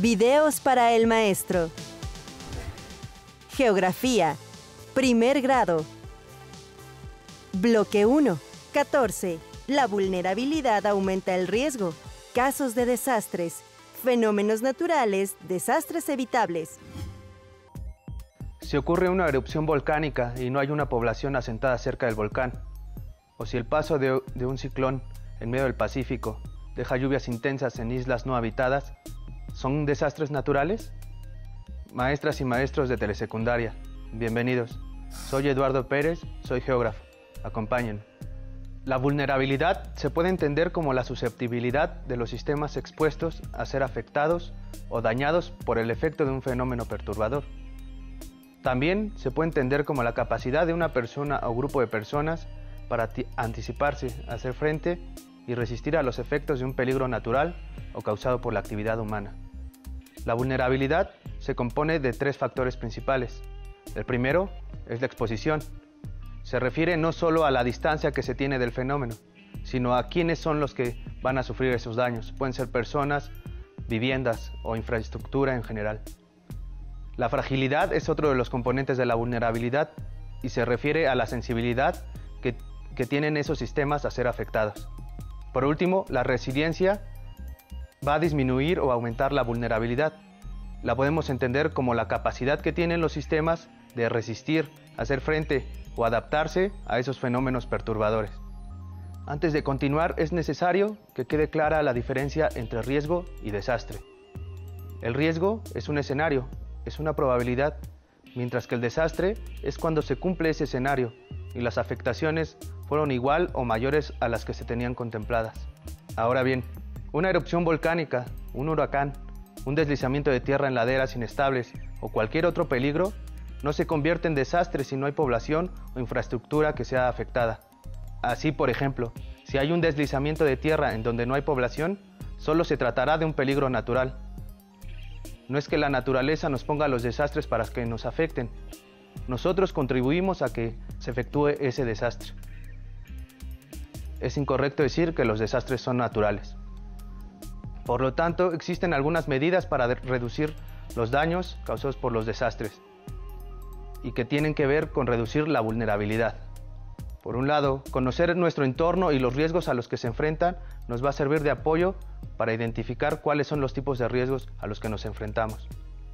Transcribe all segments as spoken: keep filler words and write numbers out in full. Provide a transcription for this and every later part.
Videos para el maestro. Geografía. Primer grado. Bloque uno. catorce. La vulnerabilidad aumenta el riesgo. Casos de desastres. Fenómenos naturales. Desastres evitables. Si ocurre una erupción volcánica y no hay una población asentada cerca del volcán, o si el paso de, de un ciclón en medio del Pacífico deja lluvias intensas en islas no habitadas, ¿son desastres naturales? Maestras y maestros de telesecundaria, bienvenidos. Soy Eduardo Pérez, soy geógrafo. Acompáñenme. La vulnerabilidad se puede entender como la susceptibilidad de los sistemas expuestos a ser afectados o dañados por el efecto de un fenómeno perturbador. También se puede entender como la capacidad de una persona o grupo de personas para anticiparse, hacer frente y resistir a los efectos de un peligro natural o causado por la actividad humana. La vulnerabilidad se compone de tres factores principales. El primero es la exposición. Se refiere no solo a la distancia que se tiene del fenómeno, sino a quiénes son los que van a sufrir esos daños. Pueden ser personas, viviendas o infraestructura en general. La fragilidad es otro de los componentes de la vulnerabilidad y se refiere a la sensibilidad que, que tienen esos sistemas a ser afectados. Por último, la resiliencia va a disminuir o aumentar la vulnerabilidad. La podemos entender como la capacidad que tienen los sistemas de resistir, hacer frente o adaptarse a esos fenómenos perturbadores. Antes de continuar, es necesario que quede clara la diferencia entre riesgo y desastre. El riesgo es un escenario, es una probabilidad, mientras que el desastre es cuando se cumple ese escenario y las afectaciones fueron igual o mayores a las que se tenían contempladas. Ahora bien, una erupción volcánica, un huracán, un deslizamiento de tierra en laderas inestables o cualquier otro peligro no se convierte en desastre si no hay población o infraestructura que sea afectada. Así, por ejemplo, si hay un deslizamiento de tierra en donde no hay población, solo se tratará de un peligro natural. No es que la naturaleza nos ponga los desastres para que nos afecten. Nosotros contribuimos a que se efectúe ese desastre. Es incorrecto decir que los desastres son naturales. Por lo tanto, existen algunas medidas para reducir los daños causados por los desastres y que tienen que ver con reducir la vulnerabilidad. Por un lado, conocer nuestro entorno y los riesgos a los que se enfrentan nos va a servir de apoyo para identificar cuáles son los tipos de riesgos a los que nos enfrentamos.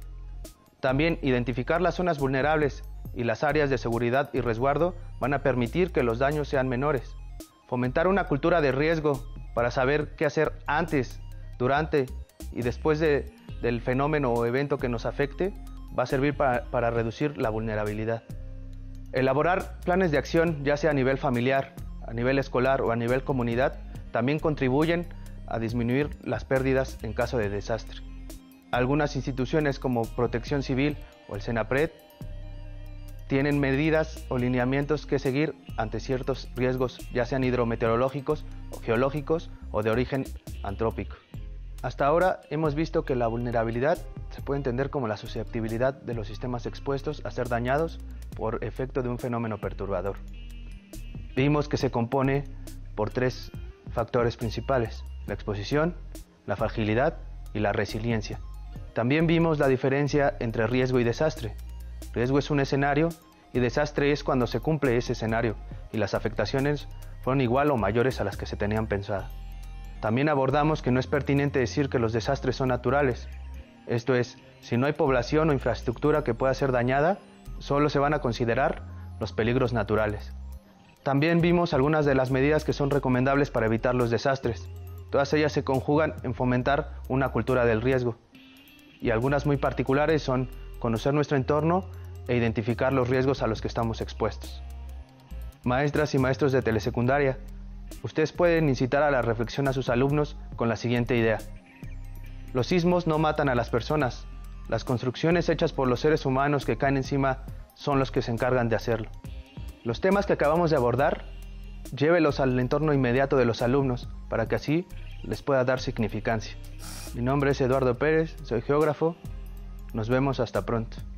También identificar las zonas vulnerables y las áreas de seguridad y resguardo van a permitir que los daños sean menores. Fomentar una cultura de riesgo para saber qué hacer antes, durante y después de, del fenómeno o evento que nos afecte va a servir para, para reducir la vulnerabilidad. Elaborar planes de acción, ya sea a nivel familiar, a nivel escolar o a nivel comunidad, también contribuyen a disminuir las pérdidas en caso de desastre. Algunas instituciones como Protección Civil o el Senapred tienen medidas o lineamientos que seguir ante ciertos riesgos, ya sean hidrometeorológicos o geológicos o de origen antrópico. Hasta ahora hemos visto que la vulnerabilidad se puede entender como la susceptibilidad de los sistemas expuestos a ser dañados por efecto de un fenómeno perturbador. Vimos que se compone por tres factores principales: la exposición, la fragilidad y la resiliencia. También vimos la diferencia entre riesgo y desastre. Riesgo es un escenario y desastre es cuando se cumple ese escenario y las afectaciones fueron igual o mayores a las que se tenían pensado. También abordamos que no es pertinente decir que los desastres son naturales. Esto es, si no hay población o infraestructura que pueda ser dañada, solo se van a considerar los peligros naturales. También vimos algunas de las medidas que son recomendables para evitar los desastres. Todas ellas se conjugan en fomentar una cultura del riesgo. Y algunas muy particulares son conocer nuestro entorno e identificar los riesgos a los que estamos expuestos. Maestras y maestros de telesecundaria, ustedes pueden incitar a la reflexión a sus alumnos con la siguiente idea. Los sismos no matan a las personas. Las construcciones hechas por los seres humanos que caen encima son los que se encargan de hacerlo. Los temas que acabamos de abordar, llévelos al entorno inmediato de los alumnos para que así les pueda dar significancia. Mi nombre es Eduardo Pérez, soy geógrafo. Nos vemos hasta pronto.